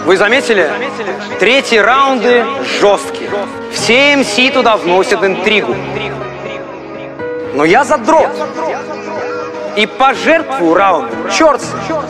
Вы заметили? Третьи раунды жесткие. Все МС туда вносят интригу. Но я задрот. И пожертвую раундом. Черт!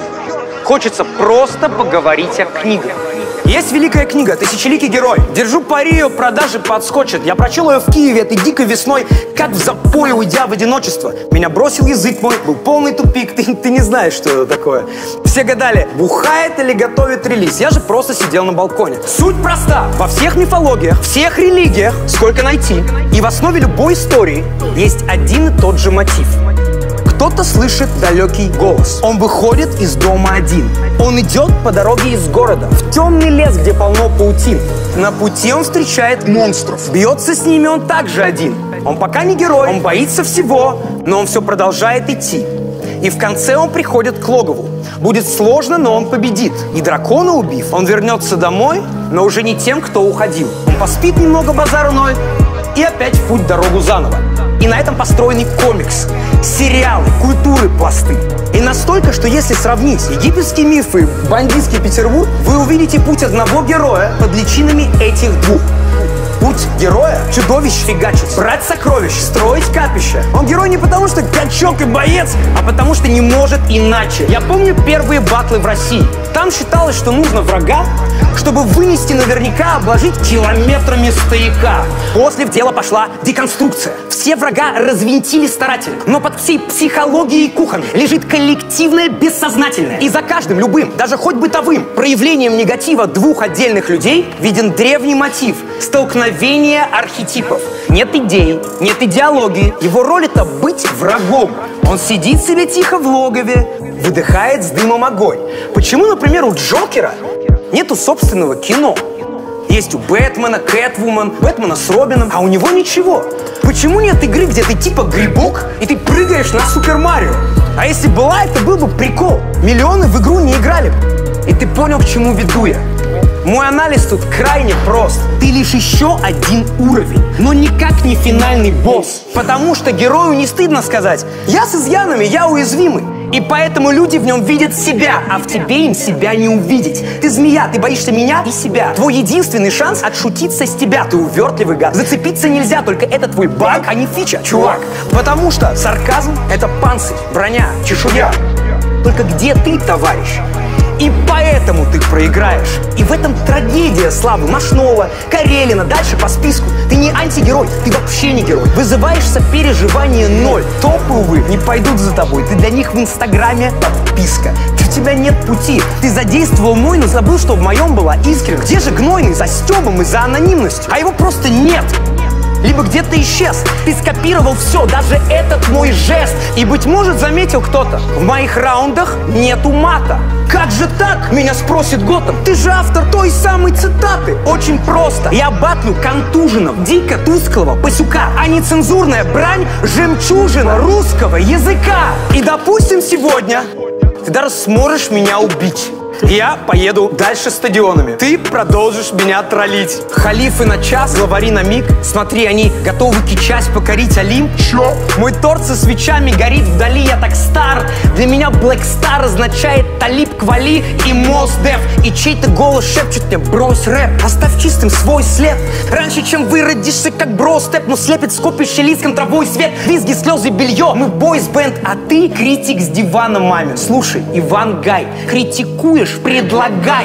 Хочется просто поговорить о книгах. Есть великая книга «Тысячеликий герой». Держу пари, ее продажи подскочат. Я прочел ее в Киеве этой дикой весной, как в запое, уйдя в одиночество. Меня бросил язык мой, был полный тупик. Ты не знаешь, что это такое. Все гадали, бухает или готовит релиз. Я же просто сидел на балконе. Суть проста. Во всех мифологиях, всех религиях, сколько найти, и в основе любой истории есть один и тот же мотив. Кто-то слышит далекий голос. Он выходит из дома один. Он идет по дороге из города в темный лес, где полно паутин. На пути он встречает монстров. Бьется с ними он также один. Он пока не герой, он боится всего, но он все продолжает идти. И в конце он приходит к логову. Будет сложно, но он победит. И дракона убив, он вернется домой, но уже не тем, кто уходил. Он поспит немного, базару ноль, и опять в путь дорогу заново. И на этом построены комикс, сериалы, культуры, пласты. И настолько, что если сравнить египетские мифы и бандитский Петербург, вы увидите путь одного героя под личинами этих двух. Путь героя — чудовищ фигачить, брать сокровищ, строить капища. Он герой не потому, что качок и боец, а потому, что не может иначе. Я помню первые батлы в России. Там считалось, что нужно врага, чтобы вынести наверняка, обложить километрами стояка. После в дело пошла деконструкция. Все врага развинтили старательно. Но под всей психологией кухонной лежит коллективное бессознательное. И за каждым любым, даже хоть бытовым, проявлением негатива двух отдельных людей виден древний мотив — столкновение архетипов. Нет идей, нет идеологии. Его роль — это быть врагом. Он сидит себе тихо в логове, выдыхает с дымом огонь. Почему, например, у Джокера нету собственного кино? Есть у Бэтмена, Кэтвумен, Бэтмена с Робином, а у него ничего. Почему нет игры, где ты типа грибок, и ты прыгаешь на Супер Марио? А если была, это был бы прикол. Миллионы в игру не играли. И ты понял, к чему веду я. Мой анализ тут крайне прост. Ты лишь еще один уровень, но никак не финальный босс. Потому что герою не стыдно сказать: я с изъянами, я уязвимый. И поэтому люди в нем видят себя, а в тебе им себя не увидеть. Ты змея, ты боишься меня и себя. Твой единственный шанс отшутиться с тебя. Ты увертливый гад. Зацепиться нельзя, только это твой баг, а не фича, чувак. Потому что сарказм — это панцирь, броня, чешуя. Только где ты, товарищ? И поэтому ты проиграешь. И в этом трагедия славы Машнова, Карелина, дальше по списку. Ты не антигерой, ты вообще не герой. Вызываешь сопереживание ноль. Топы, увы, не пойдут за тобой. Ты для них в Инстаграме подписка. У тебя нет пути. Ты задействовал мой, но забыл, что в моем была искренность. Где же гнойный за стёбом и за анонимностью? А его просто нет. Либо где-то исчез. Ты скопировал все, даже этот мой жест. И, быть может, заметил кто-то: в моих раундах нету мата. Как же так? Меня спросит Готэм. Ты же автор той самой цитаты. Очень просто. Я батлю контуженного, дико тусклого пасюка, а нецензурная брань — жемчужина русского языка. И, допустим, сегодня ты даже сможешь меня убить. Я поеду дальше стадионами. Ты продолжишь меня троллить. Халифы на час, главари на миг. Смотри, они готовы кичась покорить Олимп. Чё? Мой торт со свечами горит вдали. Я так стар. Для меня Black Star означает Талиб Квали и Мос Деф. И чей-то голос шепчет мне: брось рэп, оставь чистым свой след. Раньше, чем выродишься, как бро-степ, но слепит скопище лиц контровой свет. Визги, слезы, белье. Мы бойс-бенд, а ты критик с дивана мамин. Слушай, Иван Гай, критикуешь, предлагай.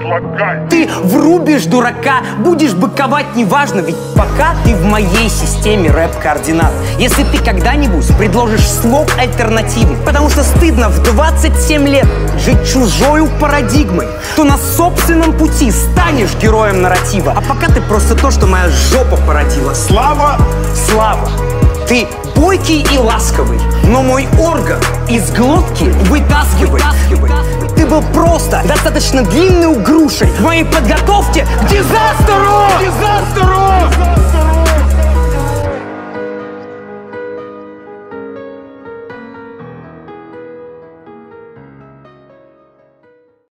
Ты врубишь дурака, будешь быковать, неважно, ведь пока ты в моей системе рэп-координат. Если ты когда-нибудь предложишь слог альтернативный, потому что стыдно в 27 лет жить чужою парадигмой, то на собственном пути станешь героем нарратива. А пока ты просто то, что моя жопа породила. Слава! Слава! Ты бойкий и ласковый, но мой орган из глотки вытаскивай. Ты был просто достаточно длинной грушей в моей подготовке к дизастеру!